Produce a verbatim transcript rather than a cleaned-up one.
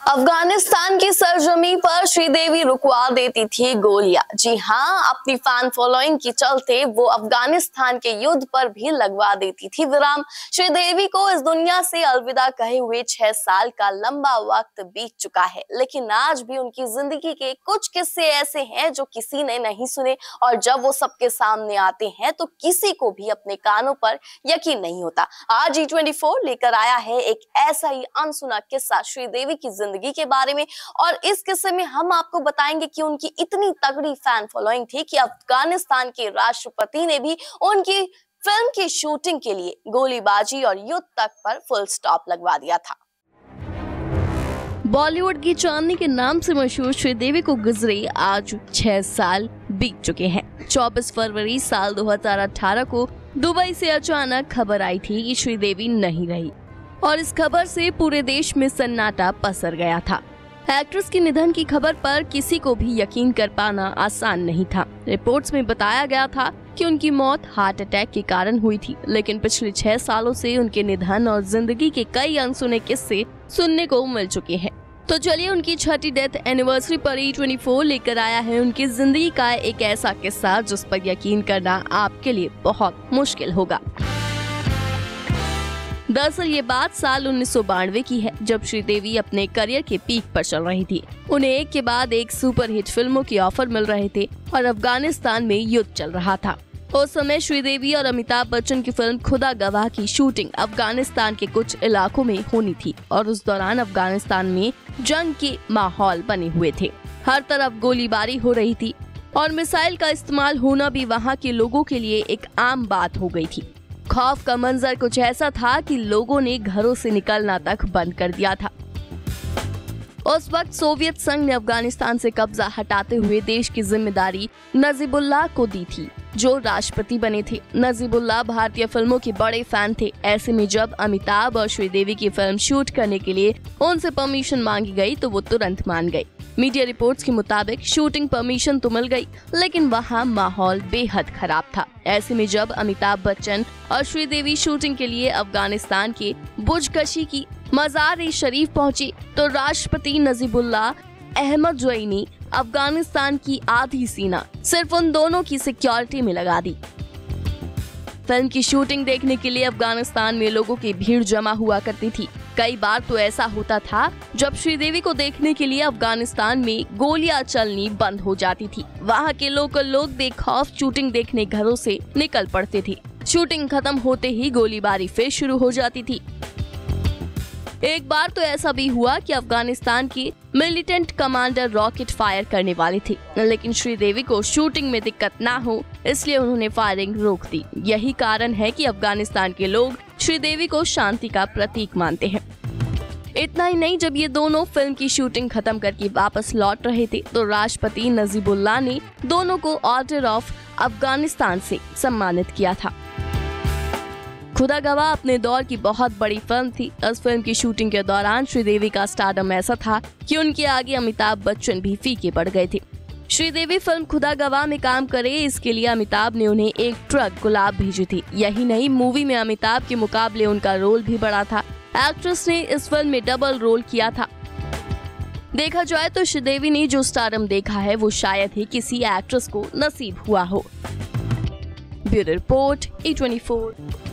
अफगानिस्तान की सरजमी पर श्रीदेवी रुकवा देती थी गोलियां। जी हाँ, अपनी फैन फॉलोइंग के चलते वो अफगानिस्तान के युद्ध पर भी लगवा देती थी विराम। श्रीदेवी को इस दुनिया से अलविदा कहे हुए छह साल का लंबा वक्त बीत चुका है, लेकिन आज भी उनकी जिंदगी के कुछ किस्से ऐसे हैं जो किसी ने नहीं सुने, और जब वो सबके सामने आते हैं तो किसी को भी अपने कानों पर यकीन नहीं होता। आज ई ट्वेंटी फोर लेकर आया है एक ऐसा ही अनसुना किस्सा श्रीदेवी की जिंदगी के बारे में, और इस किस्से में हम आपको बताएंगे कि उनकी इतनी तगड़ी फैन फॉलोइंग थी कि अफगानिस्तान के राष्ट्रपति ने भी उनकी फिल्म की शूटिंग के लिए गोलीबाजी और युद्ध तक पर फुल स्टॉप लगवा दिया था। बॉलीवुड की चांदनी के नाम से मशहूर श्रीदेवी को गुजरे आज छह साल बीत चुके हैं। चौबीस फरवरी साल दो हज़ार अठारह को दुबई से अचानक खबर आई थी कि श्रीदेवी नहीं रही, और इस खबर से पूरे देश में सन्नाटा पसर गया था। एक्ट्रेस के निधन की खबर पर किसी को भी यकीन कर पाना आसान नहीं था। रिपोर्ट्स में बताया गया था कि उनकी मौत हार्ट अटैक के कारण हुई थी, लेकिन पिछले छह सालों से उनके निधन और जिंदगी के कई अनसुने किस्से सुनने को मिल चुके हैं। तो चलिए उनकी छठी डेथ एनिवर्सरी पर ई ट्वेंटी फोर लेकर आया है उनकी जिंदगी का एक ऐसा किस्सा जिस पर यकीन करना आपके लिए बहुत मुश्किल होगा। दरअसल ये बात साल उन्नीस सौ बानवे की है, जब श्रीदेवी अपने करियर के पीक पर चल रही थी। उन्हें एक के बाद एक सुपरहिट फिल्मों के ऑफर मिल रहे थे और अफगानिस्तान में युद्ध चल रहा था। उस समय श्रीदेवी और अमिताभ बच्चन की फिल्म खुदा गवाह की शूटिंग अफगानिस्तान के कुछ इलाकों में होनी थी, और उस दौरान अफगानिस्तान में जंग के माहौल बने हुए थे। हर तरफ गोलीबारी हो रही थी और मिसाइल का इस्तेमाल होना भी वहाँ के लोगों के लिए एक आम बात हो गई थी। खौफ का मंजर कुछ ऐसा था कि लोगों ने घरों से निकलना तक बंद कर दिया था। उस वक्त सोवियत संघ ने अफगानिस्तान से कब्जा हटाते हुए देश की जिम्मेदारी नजीबुल्लाह को दी थी, जो राष्ट्रपति बने थे। नजीबुल्लाह भारतीय फिल्मों के बड़े फैन थे। ऐसे में जब अमिताभ और श्रीदेवी की फिल्म शूट करने के लिए उनसे परमिशन मांगी गई तो वो तुरंत मान गए। मीडिया रिपोर्ट्स के मुताबिक शूटिंग परमिशन तो मिल गई, लेकिन वहाँ माहौल बेहद खराब था। ऐसे में जब अमिताभ बच्चन और श्रीदेवी शूटिंग के लिए अफगानिस्तान के बुजकशी की मज़ार-ए-शरीफ पहुंचे तो राष्ट्रपति नजीबुल्लाह अहमद ज़ोइनी अफगानिस्तान की आधी सीना सिर्फ उन दोनों की सिक्योरिटी में लगा दी। फिल्म की शूटिंग देखने के लिए अफगानिस्तान में लोगों की भीड़ जमा हुआ करती थी। कई बार तो ऐसा होता था जब श्रीदेवी को देखने के लिए अफगानिस्तान में गोलियां चलनी बंद हो जाती थी। वहां के लोकल लोग बेखौफ शूटिंग देखने घरों से निकल पड़ते थे। शूटिंग खत्म होते ही गोलीबारी फिर शुरू हो जाती थी। एक बार तो ऐसा भी हुआ कि अफगानिस्तान के मिलिटेंट कमांडर रॉकेट फायर करने वाले थे, लेकिन श्रीदेवी को शूटिंग में दिक्कत ना हो इसलिए उन्होंने फायरिंग रोक दी। यही कारण है कि अफगानिस्तान के लोग श्रीदेवी को शांति का प्रतीक मानते हैं। इतना ही नहीं, जब ये दोनों फिल्म की शूटिंग खत्म करके वापस लौट रहे थे तो राष्ट्रपति नजीबुल्लाह ने दोनों को ऑर्डर ऑफ अफगानिस्तान से सम्मानित किया था। खुदा गवाह अपने दौर की बहुत बड़ी फिल्म थी। इस फिल्म की शूटिंग के दौरान श्रीदेवी का स्टारडम ऐसा था कि उनके आगे अमिताभ बच्चन भी फीके पड़ गए थे। श्रीदेवी फिल्म खुदा गवाह में काम करे, इसके लिए अमिताभ ने उन्हें एक ट्रक गुलाब भेजी थी। यही नहीं, मूवी में अमिताभ के मुकाबले उनका रोल भी बड़ा था। एक्ट्रेस ने इस फिल्म में डबल रोल किया था। देखा जाए तो श्रीदेवी ने जो स्टारडम देखा है वो शायद ही किसी एक्ट्रेस को नसीब हुआ हो। Bureau report E twenty four.